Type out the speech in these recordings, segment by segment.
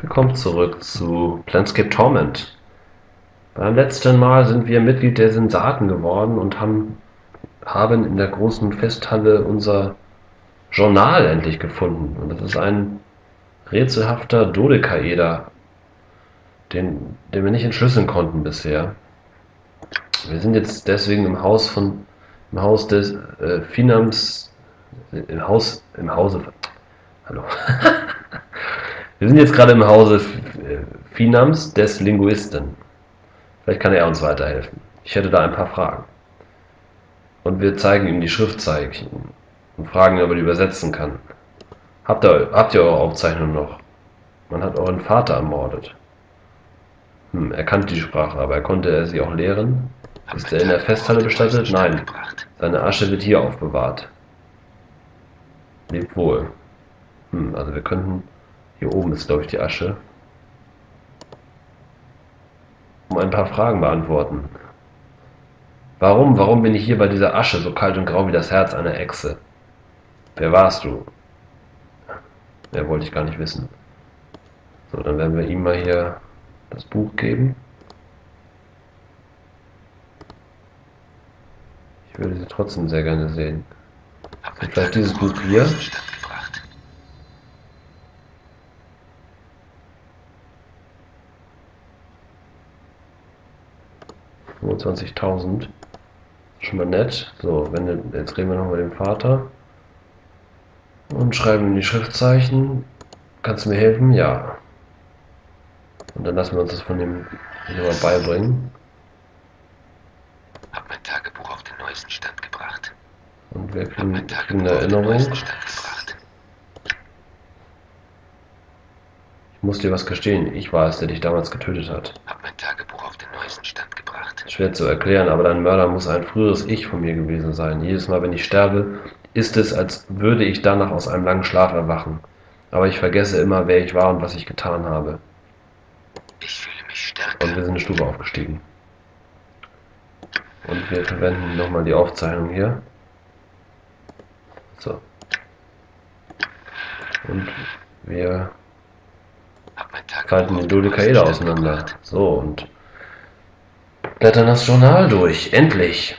Willkommen zurück zu Planescape Torment. Beim letzten Mal sind wir Mitglied der Sensaten geworden und haben in der großen Festhalle unser Journal endlich gefunden. Und das ist ein rätselhafter Dodekaeder, den wir nicht entschlüsseln konnten bisher. Wir sind jetzt deswegen im Haus des Finams, im Hause, hallo. Wir sind jetzt gerade im Hause Finams des Linguisten. Vielleicht kann er uns weiterhelfen. Ich hätte da ein paar Fragen. Und wir zeigen ihm die Schriftzeichen und fragen ihn, ob er die übersetzen kann. Habt ihr eure Aufzeichnung noch? Man hat euren Vater ermordet. Er kannte die Sprache, aber konnte er sie auch lehren? Ist er in der Festhalle bestattet? Nein. Seine Asche wird hier aufbewahrt. Lebt wohl. Also wir könnten... Hier oben ist, glaube ich, die Asche. Ein paar Fragen beantworten. Warum bin ich hier bei dieser Asche so kalt und grau wie das Herz einer Echse? Wer warst du? Mehr wollte ich gar nicht wissen. So, dann werden wir ihm mal hier das Buch geben. Ich würde sie trotzdem sehr gerne sehen. Und vielleicht dieses Buch hier. 25.000. Schon mal nett. So, jetzt reden wir noch mit dem Vater. Und schreiben ihm die Schriftzeichen. Kannst du mir helfen? Ja. Und dann lassen wir uns das von dem hier mal beibringen. Hab mein Tagebuch auf den neuesten Stand gebracht. Und wir kriegen eine Erinnerung. Ich muss dir was gestehen, ich war es, der dich damals getötet hat. Hab mein Tagebuch auf den neuesten Stand gebracht. Schwer zu erklären, aber dein Mörder muss ein früheres Ich von mir gewesen sein. Jedes Mal, wenn ich sterbe, ist es, als würde ich danach aus einem langen Schlaf erwachen. Aber ich vergesse immer, wer ich war und was ich getan habe. Ich fühle mich stärker. Und wir sind eine Stufe aufgestiegen. Und wir verwenden nochmal die Aufzeichnung hier. So. Und wir falten den Dodekaeder auseinander. So, und blättern das Journal durch. Endlich!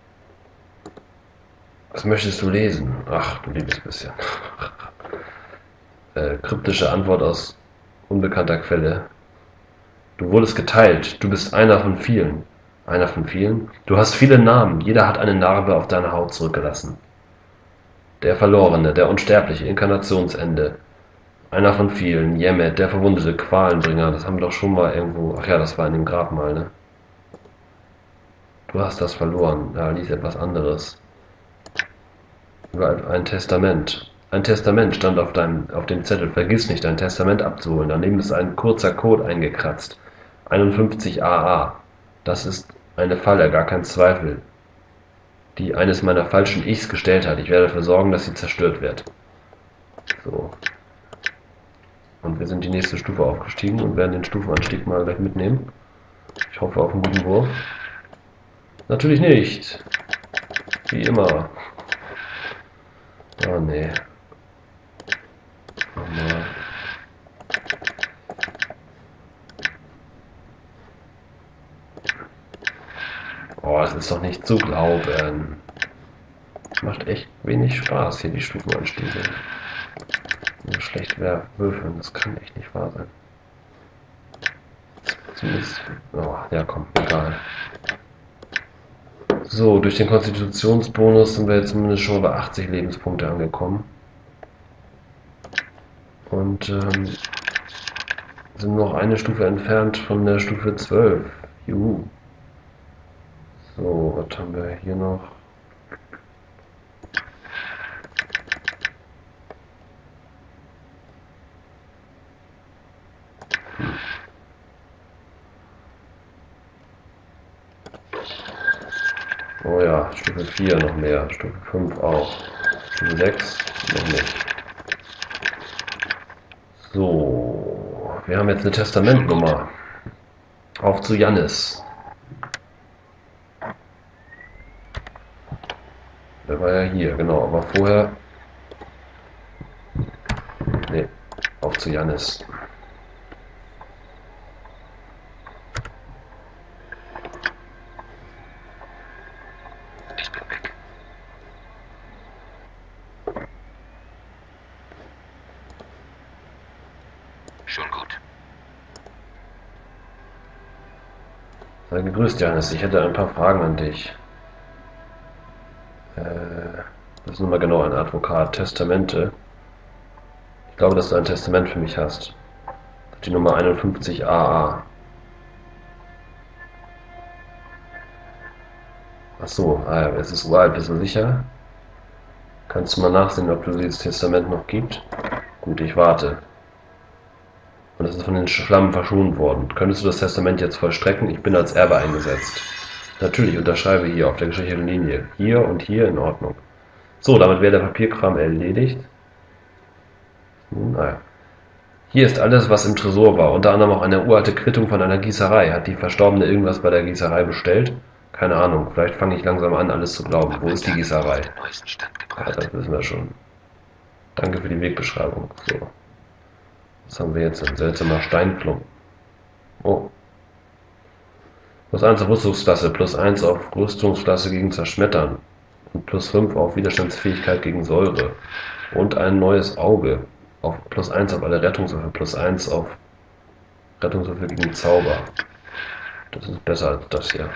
Was möchtest du lesen? Ach, du liebes bisschen. Kryptische Antwort aus unbekannter Quelle. Du wurdest geteilt. Du bist einer von vielen. Einer von vielen? Du hast viele Namen. Jeder hat eine Narbe auf deiner Haut zurückgelassen. Der Verlorene, der Unsterbliche, Inkarnationsende. Einer von vielen. Yemet, der Verwundete, Qualenbringer. Das haben wir doch schon mal irgendwo... Ach ja, das war in dem Grabmal, ne? Du hast das verloren. Da lies etwas anderes. Über ein Testament. Ein Testament stand auf dem Zettel. Vergiss nicht, dein Testament abzuholen. Daneben ist ein kurzer Code eingekratzt. 51AA. Das ist eine Falle, gar kein Zweifel, die eines meiner falschen Ichs gestellt hat. Ich werde dafür sorgen, dass sie zerstört wird. So. Und wir sind die nächste Stufe aufgestiegen und werden den Stufenanstieg mal gleich mitnehmen. Ich hoffe auf einen guten Wurf. Natürlich nicht. Wie immer. Oh nee. Nochmal. Oh, es ist doch nicht zu glauben. Macht echt wenig Spaß, hier die Stufenanstiege. So schlecht würfeln, das kann echt nicht wahr sein. Zumindest. Oh, ja komm, egal. So, durch den Konstitutionsbonus sind wir jetzt zumindest schon bei 80 Lebenspunkte angekommen. Und sind noch eine Stufe entfernt von der Stufe 12. Juhu. So, was haben wir hier noch? Oh ja, Stufe 4 noch mehr, Stufe 5 auch, Stufe 6 noch nicht. So, wir haben jetzt eine Testamentnummer. Auf zu Jannis. Der war ja hier, genau, aber vorher... Ne, auf zu Jannis. Schon gut. Sei gegrüßt, Janis. Ich hätte ein paar Fragen an dich. Was ist nun mal genau ein Advokat? Testamente. Ich glaube, dass du ein Testament für mich hast. Die Nummer 51AA. Ach so, es ist uralt, bist du sicher? Kannst du mal nachsehen, ob du dieses Testament noch gibt? Gut, ich warte. Und es ist von den Flammen verschont worden. Könntest du das Testament jetzt vollstrecken? Ich bin als Erbe eingesetzt. Natürlich, unterschreibe hier auf der gestrichenen Linie. Hier und hier in Ordnung. So, damit wäre der Papierkram erledigt. Naja. Hier ist alles, was im Tresor war, unter anderem auch eine uralte Quittung von einer Gießerei. Hat die Verstorbene irgendwas bei der Gießerei bestellt? Keine Ahnung, vielleicht fange ich langsam an, alles zu glauben. Wo ist die Gießerei? Auf den neuesten Stand Ja, gebracht. das wissen wir schon. Danke für die Wegbeschreibung. So. Was haben wir jetzt? Ein seltsamer Steinklumpen. Oh. +1 auf Rüstungsklasse, +1 auf Rüstungsklasse gegen Zerschmettern. Und +5 auf Widerstandsfähigkeit gegen Säure. Und ein neues Auge. Auf +1 auf alle Rettungswürfe, +1 auf Rettungswürfe gegen Zauber. Das ist besser als das hier.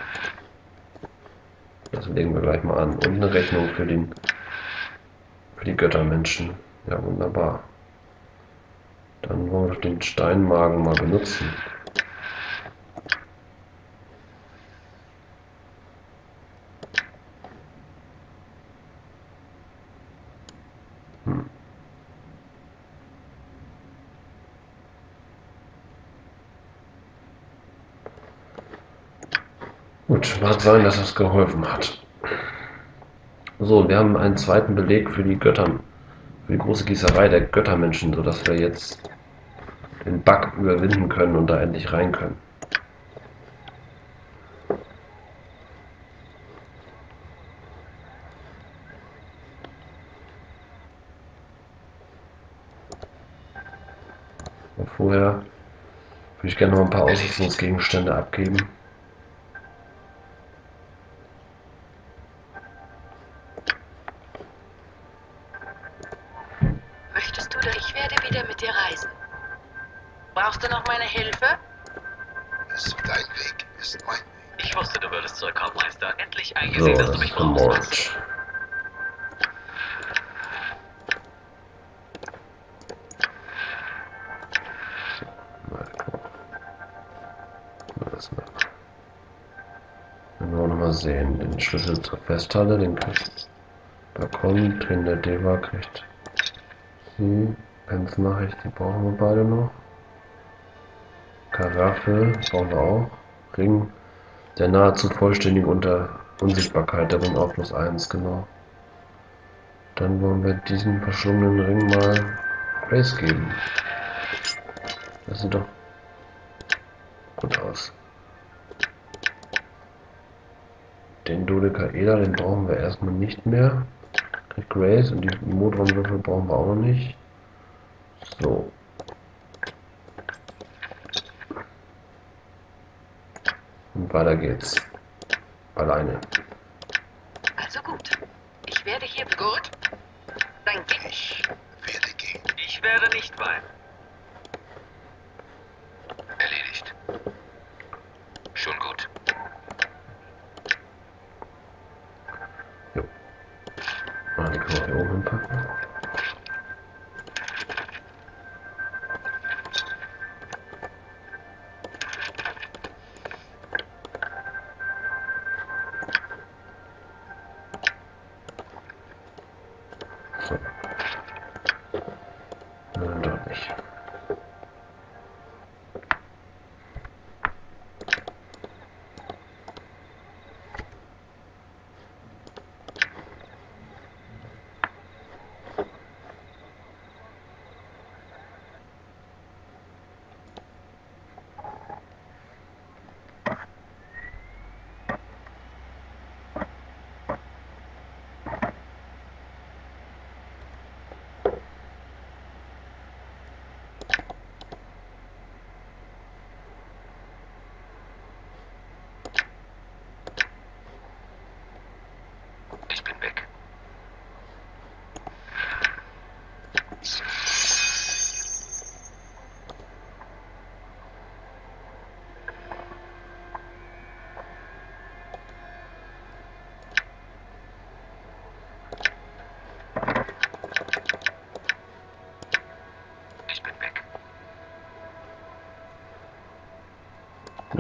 Das legen wir gleich mal an. Und eine Rechnung für die Göttermenschen. Ja, wunderbar. Dann wollen wir doch den Steinmagen mal benutzen. Gut, mag sein, dass das geholfen hat. So, wir haben einen zweiten Beleg für die Götter, für die große Gießerei der Göttermenschen, sodass wir jetzt den Bug überwinden können und da endlich rein können. Und vorher würde ich gerne noch ein paar Ausrüstungsgegenstände abgeben. Möchtest du, dass ich werde wieder mit dir reisen? Brauchst du noch meine Hilfe? Dein Weg ist mein Weg. Ich wusste, du würdest zurückkommen, Meister. Endlich So, eingesehen, dass das du mich ist der brauchst. Mord. Dann wollen wir nochmal sehen. Den Schlüssel zur Festhalle, den kriegt Balkon, Trainer Deva kriegt sie. Pens Nachricht, die brauchen wir beide noch. Karaffe brauchen wir auch. Ring der nahezu vollständigen Unsichtbarkeit, der bringt auch +1, genau. Dann wollen wir diesen verschlungenen Ring mal Grace geben. Das sieht doch gut aus. Den Dodekaeder, den brauchen wir erstmal nicht mehr. Kriegt Grace und die Modronwürfel brauchen wir auch noch nicht. So. Und weiter geht's. Alleine. Also gut. Ich werde hier... Gut. Danke. Ich werde gehen. Ich werde nicht weinen. Erledigt. Schon gut. Jo. Die können wir hier oben hinpacken. So. Nein, dort nicht.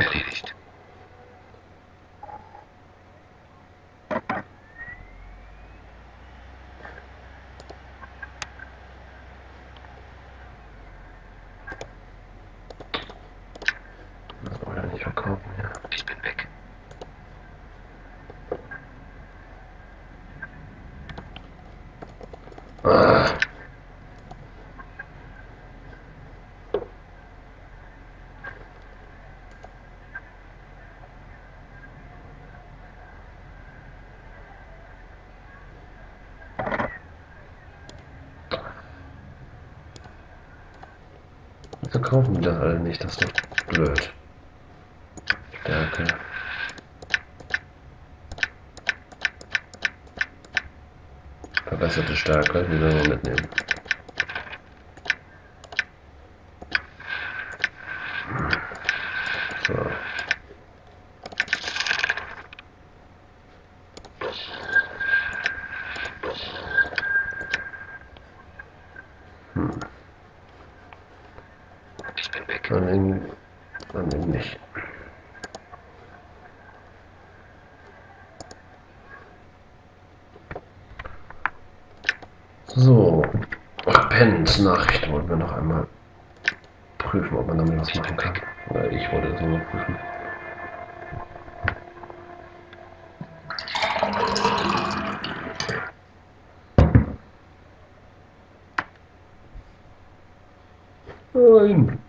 Erledigt. Das wollen wir nicht verkaufen, ja. Ich bin weg. Ah. Wieso kaufen die das alle nicht? Das ist doch blöd. Stärke. Verbesserte Stärke, die werden wir mitnehmen. So. Ich bin weg. Dann eben nicht. So. Pens Nachricht wollten wir noch einmal prüfen, ob man damit was machen kann. Oder ich wollte das nur prüfen. Nein.